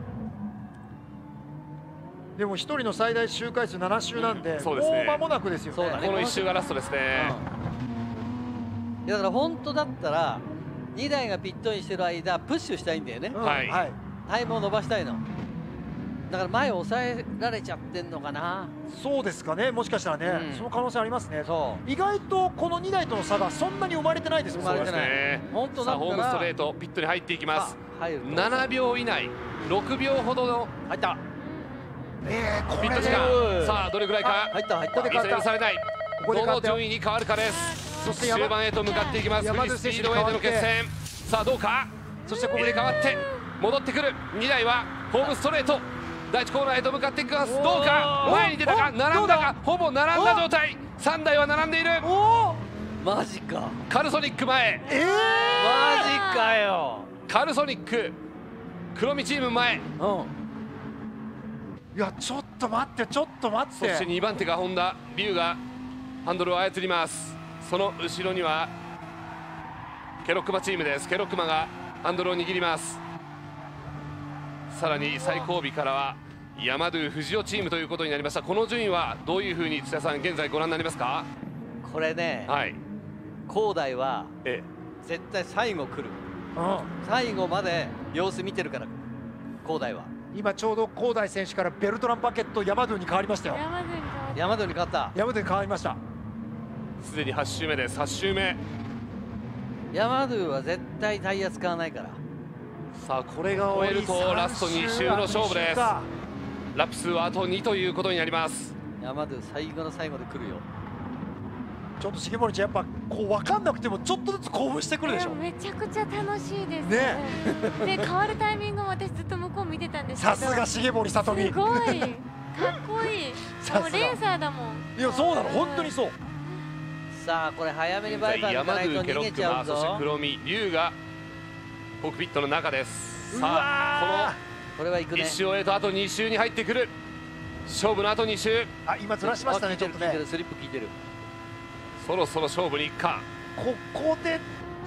でも1人の最大周回数7周なんで、 そうですねもう間もなくですよね。 そうだねこの1周がラストですねいやだから本当だったら2台がピットインしてる間プッシュしたいんだよね。 はいはい、 タイムを伸ばしたいの。だから前を抑えられちゃってんのかな。 そうですかね、もしかしたらね、 うんその可能性ありますね。 そ意外とこの2台との差がそんなに生まれてないですよ。 生まれてないそうですね本当だったらさあホームストレートピットに入っていきます入ると 7秒以内6秒ほどの入ったこれピット時間でさあどれぐらいか入った入ったここで依然されないどのここで変わったよ順位に変わるかですそして終盤へと向かっていきますフ山田リースピードウェイでの決戦さあどうかそしてここで入れ替わって戻ってくる2台はホームストレート第1コーナーへと向かっていきますどうか前に出たか並んだかほぼ並んだ状態3台は並んでいるおおマジかカルソニック前マジかよ。 カルソニック黒見チーム前うんいやちょっと待ってちょっと待ってそして2番手が本田龍がハンドルを操りますその後ろにはケロックマチームですケロックマがハンドルを握りますさらに最後尾からは山ドゥ藤尾チームということになりましたこの順位はどういうふうに土屋さん現在ご覧になりますかこれねはい広大はえ絶対最後来る。 うん最後まで様子見てるから広大は。 今ちょうど広大選手からベルトランバケット山ドゥに変わりましたよ。 山津に変わった山戸に勝った。 山ドゥに変わりました。 すでに8周目です8周目山戸は絶対タイヤ使わないから。 さあこれが終えるとラスト2周の勝負ですラップ数はあと2ということになります山戸最後の最後で来るよ。 ちょっと重森ちゃんやっぱこう分かんなくてもちょっとずつ興奮してくるでしょ。 めちゃくちゃ楽しいですねで変わるタイミングも私ずっと向こう見てたんですけどさすが重森さとみ。 すごいかっこいいさすがもうレーサーだもんいやそうなの本当にそう。 さあこれ早めにバイパー抜か山ないとドゥケロ逃げックマそちゃうぞ。 して黒見龍がコックピットの中ですうさあわこれは行くね。 この1周を終えるとあと2周に入ってくる勝負のあと2周ーあ今ずらしましたねあちょっとね効いてる。スリップ効いてる。 そろそろ勝負に行くかここで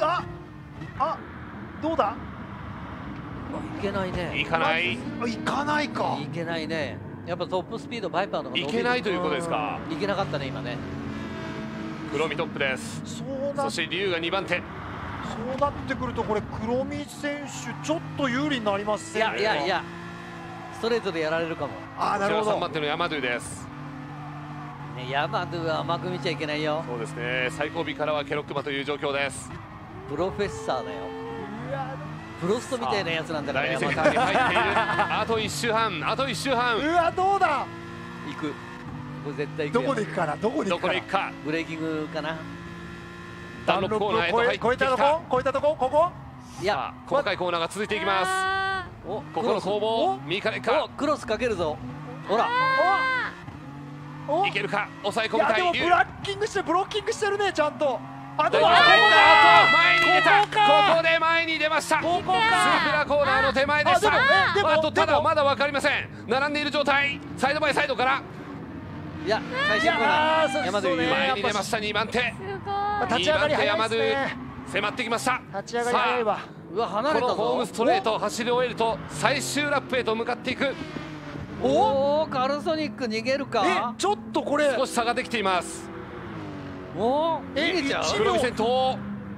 どうだ。 いけないね。 行かない行かないか。 いけないね。やっぱトップスピードバイパーの方が伸びる。 いけないということですかいけなかったね今ね。 黒見トップですそうなそして龍が2番手そうなってくるとこれ黒見選手ちょっと有利になりますいやいやいやストレートでやられるかも。 こちら3 あーなるほど番手の山ドゥですね山戸は甘く見ちゃいけないよ。 そうですね最後尾からはケロックマという状況ですプロフェッサーだよ。プロストみたいなやつなんだから第2セ山戸クターに入っているあと1周半あと1周半うわどうだ。 行く。これ絶対行くよ。 どこで行くかなどこで行どくかな。 こで行くかブレーキングかな。 ダンロップコーナーへと入って超えたときたこ超えたとこここ。 いやさあ細かいコーナーが続いていきますあおここの攻防右から行くかおクロスかけるぞ。ほらおいけるか抑え込いやでもみたい龍ブロッキングしてるねちゃんと。あと大丈夫はあと前に出たここかここで前に出ましたスープここかラコーナーの手前でしたでもあとたでもだまだ分かりません並んでいる状態サイドバイサイドからいや最終コーいやナーそうー山戸そうね優位。 前に出ました2番手ーすごい立ち上がり早いですね。 迫ってきました立ち上がり早いわ。 うわ離れたぞ。 このホームストレートを走り終えると最終ラップへと向かっていく。 おおカルソニック逃げるか。 ちょっとこれ少し差ができています。 おお逃げちゃう。 黒見先頭。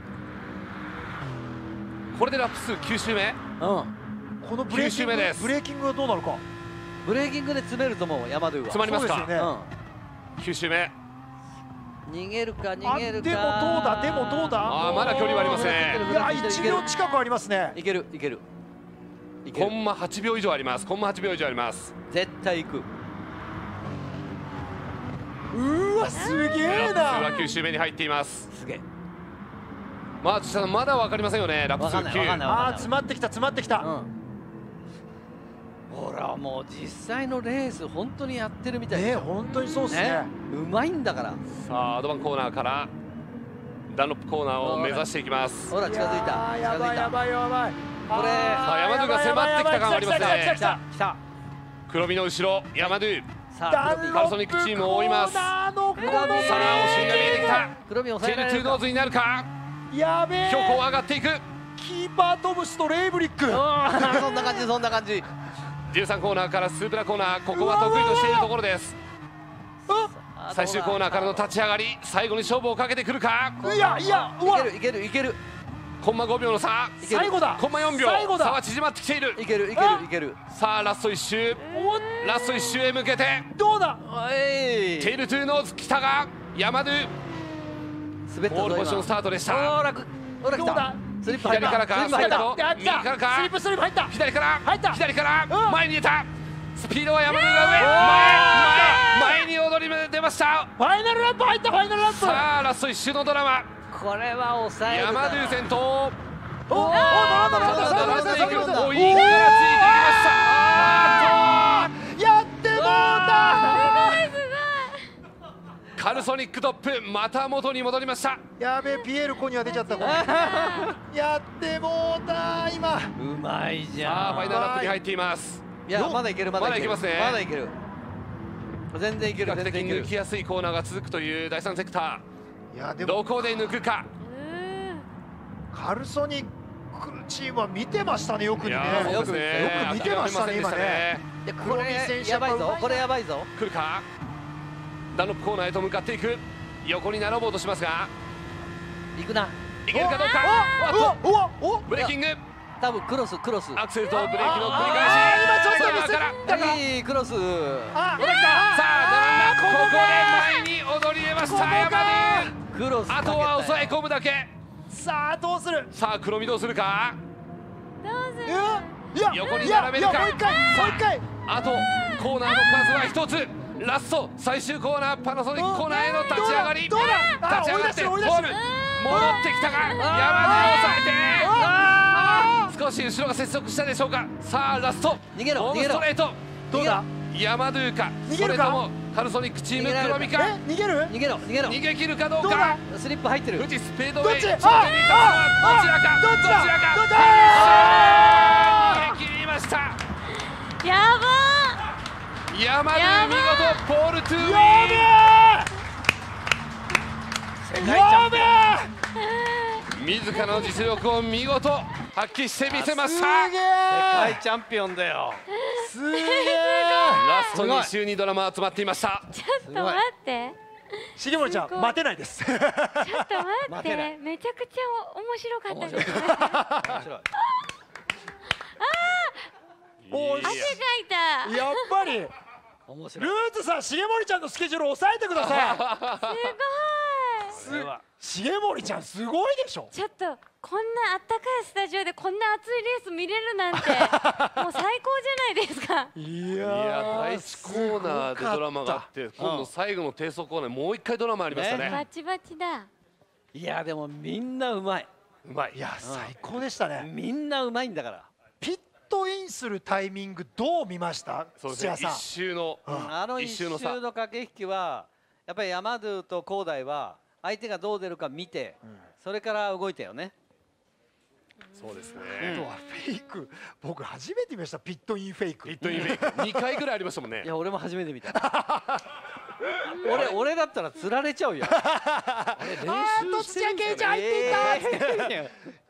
これでラップ数9周目。 このブレーキングブレーキングはどうなるか。 ブレーキングで詰めると思うヤマドゥは。 詰まりますか。 そうですよね。 9周目。 逃げるか逃げるか。 でもどうだでもどうだ。 ああまだ距離はありますね。 いや1秒近くありますね。 いけるいける。 コンマ8秒以上あります。コンマ8秒以上あります。 絶対行く。 うわすげえな。 ラップ数は9周目に入っています。 すげえ。 まあ土さんまだ分かりませんよね。ラップ数9。 ああ詰まってきた詰まってきた。 ほらもう実際のレース本当にやってるみたいですよ。 本当にそうですね。 うまいんだから。 さあアドバンコーナーからダンロップコーナーを目指していきます。 ほら近づいた。 やばいやばいやばい。 これさあヤマドゥが迫ってきた感はありますね。 来た。 黒身の後ろヤマドゥ。 さあカルソニックチームを追います。さあお尻が見えてきた。 黒身抑えられるか。 テールトゥーノーズになるか。 やべえ。 標高上がっていく。 キーパートムスとレイブリック。 そんな感じそんな感じ。 13コーナーからスープラコーナー、ここは得意としているところです。最終コーナーからの立ち上がり、最後に勝負をかけてくるか。 いやいやいけるいける。 コンマ5秒の差。 最後だ。 コンマ4秒。差は縮まってきている。 いけるいける。さあラスト1周。ラスト1周へ向けてどうだ。 テイルトゥーノーズ来たがヤマドゥ。ポールポジションスタートでした。 ほら来た。 左からか、右からか、 スリップスリップ入った。 左から前に出た。スピードは山田が上。前に踊り出ました。 ファイナルラップ入った。ファイナルラップ。 さあラスト1周のドラマ。 これは抑える。 山田先頭。 おいいからついていきました。 やってもうた。 カルソニックトップまた元に戻りました。 やべえピエールコには出ちゃった。やってもうた今。 うまいじゃん。 さあファイナルラップに入っています。 いやまだいけるまだいけますね。まだいける。全然いける。 比較的抜きやすいコーナーが続くという第3セクター。 いやでもどこで抜くか。 カルソニックチームは見てましたねよくにね。 よく見てましたね今ね。 これやばいぞ。これやばいぞ。 来るか。ダンロップコーナーへと向かっていく。横に並ぼうとしますが行くな。 いけるかどうか。ブレーキング。 多分クロスアクセルとブレーキの繰り返し。 今ちょっとミスったか。 いいクロス。 さあここで前に踊り出ました山田。 クロス。 あとは抑え込むだけ。 さあどうする。 さあ黒身どうするか。横にいや並べるか。 もう一回。 あとコーナーの数は1つ。ラスト最終コーナーパナソニックコーナーへの立ち上がり。立ち上がってホール戻ってきたが山田を抑えて少し後ろが接触したでしょうか。さあラストホームストレート。 どうだ。 山田かそれともカルソニックチーム黒身か。 逃げる。 逃げ切るかどうか。 スリップ入ってる。 富士スペードウェイ。 どっち。 どちらか。逃げ切りました。 やば山田見事ポールトゥーウィン。 やべえ。 自らの実力を見事発揮してみせました。 世界チャンピオンだよ。 すげえ。 ラスト2周にドラマ集まっていました。 ちょっと待って。 重森ちゃん待てないです。 ちょっと待って。めちゃくちゃ面白かったです。 面白い。 汗かいた。 やっぱりルーツさん重森ちゃんのスケジュール抑えてください。すごい。重森ちゃんすごいでしょ。 ちょっとこんなあったかいスタジオでこんな熱いレース見れるなんてもう最高じゃないですか。 いや第1コーナーでドラマがあって今度最後の低速コーナーもう1回ドラマありましたね。 バチバチだ。 いやでもみんなうまい。 いや最高でしたね。 みんなうまいんだから。 ピットインするタイミングどう見ました。 土屋さん。一周の一周の駆け引きはやっぱりヤマドゥと高台は相手がどう出るか見てそれから動いたよね。 そうですね。 あとはフェイク。僕初めて見ました。ピットインフェイク。 ピットインフェイク2回ぐらいありましたもんね。 いや俺も初めて見た。俺だったら釣られちゃうよ。 どっちやケージ入っていた。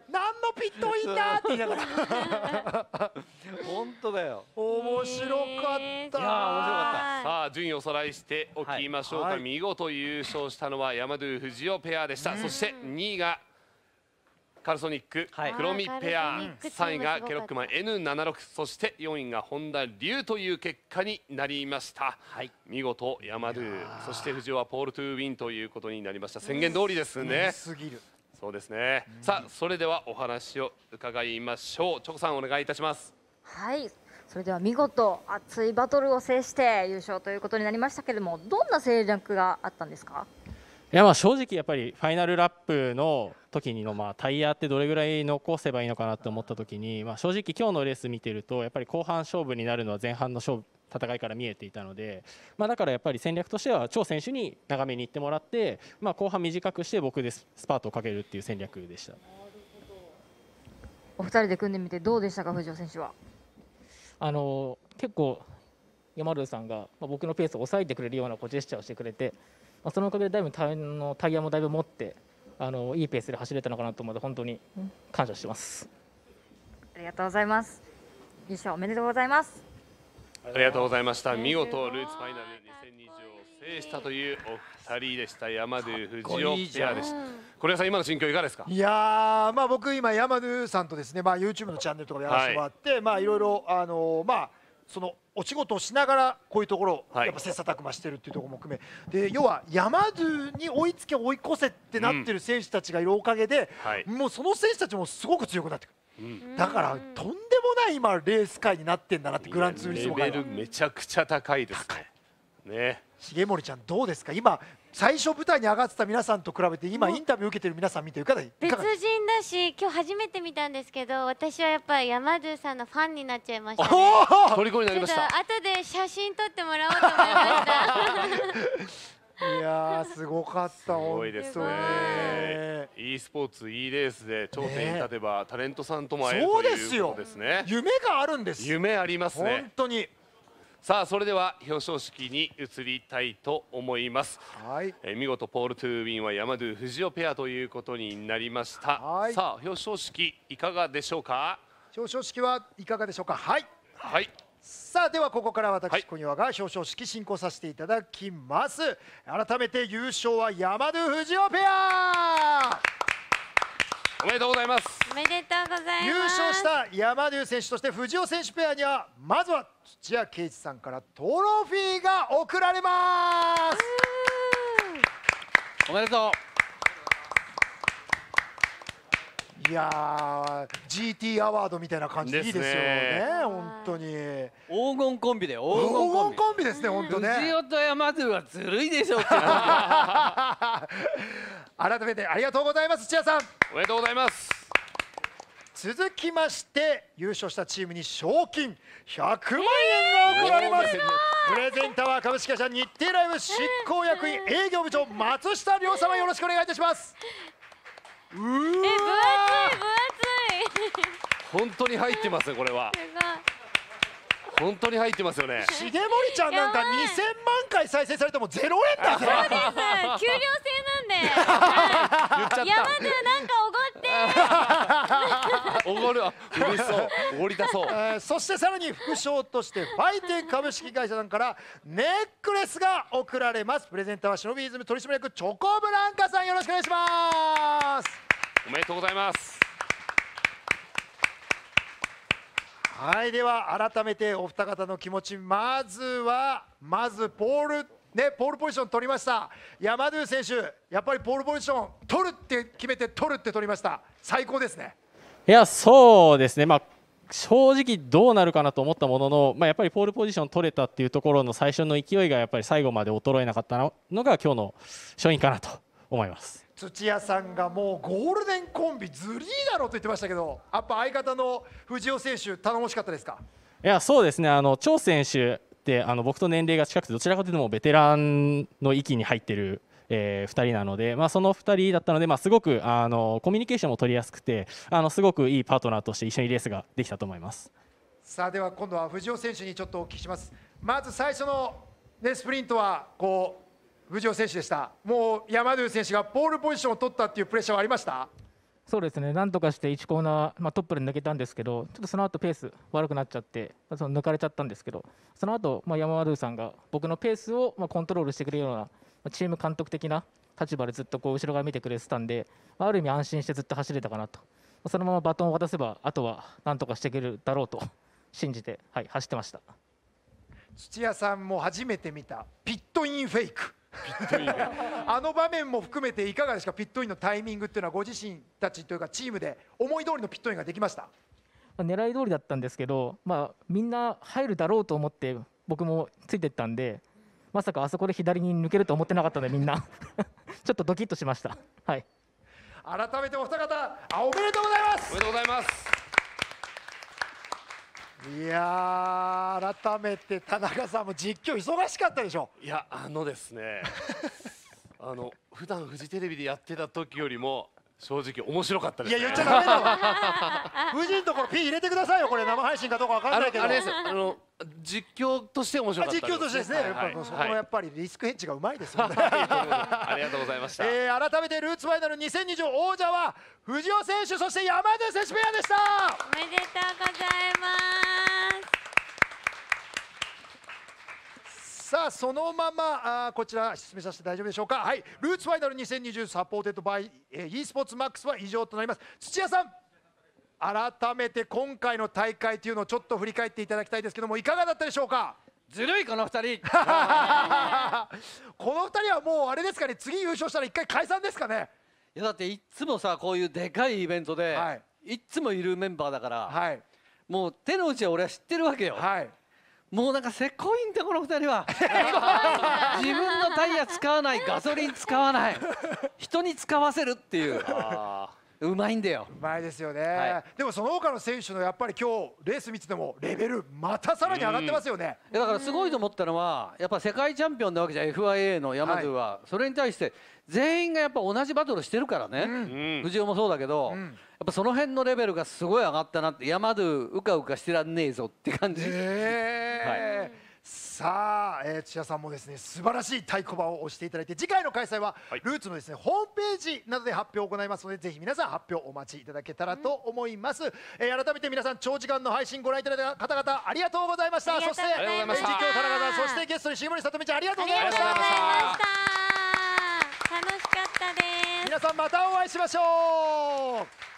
何のピットインだって言いながら本当だよ。 面白かった。 いや面白かった。 さあ順位をおさらいしておきましょうか、 はい、 見事優勝したのは山ドゥ藤尾ペアでした、そして2位がカルソニック、黒見ペア、3位がケロックマン N76、そして4位が本田龍という結果になりました、見事山ドゥ、そして藤尾はポールトゥーウィンということになりました。宣言通りですね。そうですね、さあそれではお話を伺いましょう。チョコさんお願いいたします。 はい、それでは見事熱いバトルを制して優勝ということになりましたけれども、どんな戦略があったんですか？ いや正直やっぱりファイナルラップの時にのタイヤってどれぐらい残せばいいのかなと思った時に、正直今日のレース見てるとやっぱり後半勝負になるのは前半の戦いから見えていたので、だからやっぱり戦略としては張選手に長めに行ってもらって、後半短くして僕でスパートをかけるっていう戦略でした。 お二人で組んでみてどうでしたか、藤尾選手は？ 結構山ルさんが僕のペースを抑えてくれるようなジェスチャーをしてくれて、そのおかげでだいぶタイヤもだいぶ持っていいペースで走れたのかなと思うので本当に感謝してます。 ありがとうございます。優勝おめでとうございます。 ありがとうございました。見事ルーツファイナル2020を制したというお二人でした。山ドゥ藤尾ペアでした。これさん今の心境いかがですか？ いや僕今山ドゥさんとですね、YouTube のチャンネルとかやらせてもらって、いろいろそのお仕事をしながらこういうところやっぱ切磋琢磨してるっていうところも含めで、要は山ドゥに追いつけ追い越せってなってる選手たちがいるおかげで、もうその選手たちもすごく強くなってくる。だからとんでもない今レース界になってんだなって、グランツーリスモ界はレベルめちゃくちゃ高いですね。 重森ちゃんどうですか？今最初舞台に上がってた皆さんと比べて今インタビュー受けてる皆さん見ていかがですか？ 別人だし今日初めて見たんですけど、私はやっぱり山ドゥさんのファンになっちゃいましたね。 虜になりました。 後で写真撮ってもらおうと思いました。 いやすごかった。すごいですね。e スポーツ e レースで頂点に立てばタレントさんとも会えるということですね。 夢があるんです。 夢ありますね。 本当に。 さあそれでは表彰式に移りたいと思います。見事ポールトゥーウィンは山ドゥ藤尾ペアということになりました。さあ表彰式いかがでしょうか？ 表彰式はいかがでしょうか？はい。 さあではここから私小庭が表彰式進行させていただきます。改めて優勝は山ドゥ藤尾ペア。 おめでとうございます。 おめでとうございます。 優勝した山ドゥ選手として藤尾選手ペアにはまずは土屋圭一さんからトロフィーが贈られます。 おめでとう。いやー GT アワードみたいな感じでいいですよね。本当に黄金コンビで黄金コンビですね。本当ね。 藤尾と山ドゥはずるいでしょうって。 改めてありがとうございます。土屋さんおめでとうございます。 続きまして優勝したチームに賞金100万円が贈られます。プレゼンターは株式会社日程ライブ執行役員営業部長松下亮様、よろしくお願いいたします。 分厚い。 本当に入ってますね。これは本当に入ってますよね。 重森ちゃんなんか2000万回再生されても0円だぜ。 そうです。給料制なんで。山でなんかおごる。嬉しそう。おごりたそう。 そしてさらに副賞としてファイテン株式会社さんからネックレスが贈られます。プレゼンターはシノビーズム取締役チョコブランカさん、よろしくお願いします。 おめでとうございます。 はい、では改めてお二方の気持ち、まずポールポジション取りました山ドゥ選手、やっぱりポールポジション取るって決めて取りました。最高ですね。 いやそうですね、正直どうなるかなと思ったものの、やっぱりポールポジション取れたっていうところの最初の勢いがやっぱり最後まで衰えなかったのが今日の勝因かなと思います。 土屋さんがもうゴールデンコンビずりーだろうと言ってましたけど、やっぱ相方の藤尾選手頼もしかったですか？ いやそうですね、張選手って僕と年齢が近くてどちらかというともうベテランの域に入ってる2人なので、その2人だったので、すごくコミュニケーションも取りやすくてすごくいいパートナーとして一緒にレースができたと思います。 さあでは今度は藤尾選手にちょっとお聞きします。まず最初の、スプリントは藤尾選手でした。もう山ドゥ選手がポールポジションを取ったっていうプレッシャーはありました？ そうですね、なんとかして1コーナー、トップで抜けたんですけど、ちょっとその後ペース悪くなっちゃって、その抜かれちゃったんですけど、その後、山丸さんが僕のペースをコントロールしてくれるような、チーム監督的な立場でずっとこう後ろ側見てくれてたんで、ある意味安心してずっと走れたかなと、そのままバトンを渡せば、あとはなんとかしてくれるだろうと信じて、走ってました。 土屋さんも初めて見たピットインフェイクあの場面も含めていかがですか？ピットインのタイミングっていうのはご自身たちというかチームで思い通りのピットインができました？ 狙い通りだったんですけど、みんな入るだろうと思って僕もついていったんで、まさかあそこで左に抜けると思ってなかったので、みんなちょっとドキッとしました。はい、 改めてお二方おめでとうございます。 おめでとうございます。 いやー、改めて田中さんも実況忙しかったでしょ？ いや、ですね普段フジテレビでやってた時よりも正直面白かったです、ね。 いや、言っちゃダメだわフジのところ P 入れてくださいよ。これ生配信かどうかわかんないけど、 あれです、実況として面白かったです。 実況としてですね、そこのやっぱりリスクヘッジがうまいですよねありがとうございました。 改めてルーツファイナル2020王者は藤尾選手、そして山出選手ペアでした。 おめでとうございます。 さあ、そのままこちら進めさせて大丈夫でしょうか。はい、ルーツファイナル2020サポーテッドバイ e スポーツマックスは以上となります。土屋さん、改めて今回の大会というのをちょっと振り返っていただきたいですけども、いかがだったでしょうか？ ずるいこの2人この2人はもうあれですかね、次優勝したら1回解散ですかね？ いや、だっていっつもさ、こういうでかいイベントで、いっつもいるメンバーだから、もう手の内は俺は知ってるわけよ。もうなんかせこいんだこの2人は自分のタイヤ使わない、ガソリン使わない、人に使わせるっていううまいんだよ。 うまいですよね、でもその他の選手のやっぱり今日レース見ててもレベルまたさらに上がってますよね。 だからすごいと思ったのは、やっぱ世界チャンピオンなわけじゃん FIA の山津は、それに対して全員がやっぱ同じバトルしてるからね、藤尾もそうだけど、やっぱその辺のレベルがすごい上がったなって、山津うかうかしてらんねえぞって感じ。 さあ、土屋さんもですね素晴らしい太鼓判を押していただいて、次回の開催はルーツのですねホームページなどで発表を行いますので、ぜひ皆さん発表お待ちいただけたらと思います。改めて皆さん長時間の配信ご覧いただいた方々ありがとうございました。そして実況田中さん、そしてゲストに重森さとみちゃんありがとうございました。 楽しかったです。 皆さんまたお会いしましょう。